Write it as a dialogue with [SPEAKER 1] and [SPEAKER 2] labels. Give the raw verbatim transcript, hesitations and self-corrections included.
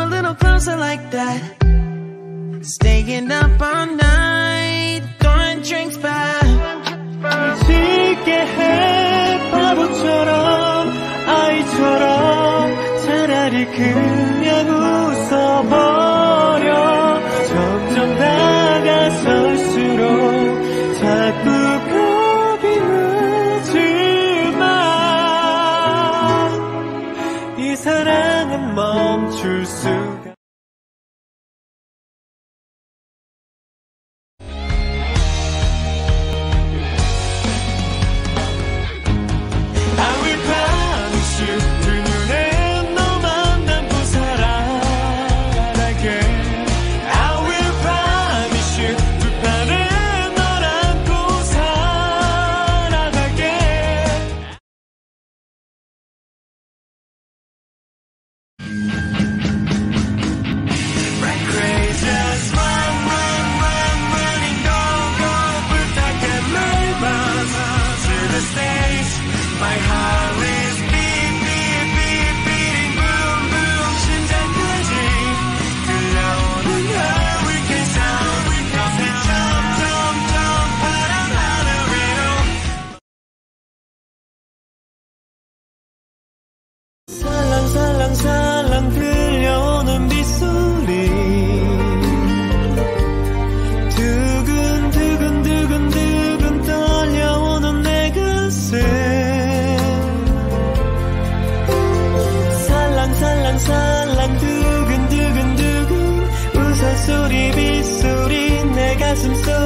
[SPEAKER 1] a little closer like that. Staying up all night, throwing drinks back.
[SPEAKER 2] 쉽게 해 바보처럼 아이처럼 차라리 그냥 웃어버려. 점점 다가설수록 자꾸 겁이 나지만 이 사랑은 멈출 수가. 살랑살랑 들려오는 빗소리 두근두근두근두근 떨려오는 내 가슴 살랑살랑살랑 두근두근두근 우산소리 빗소리 내 가슴 속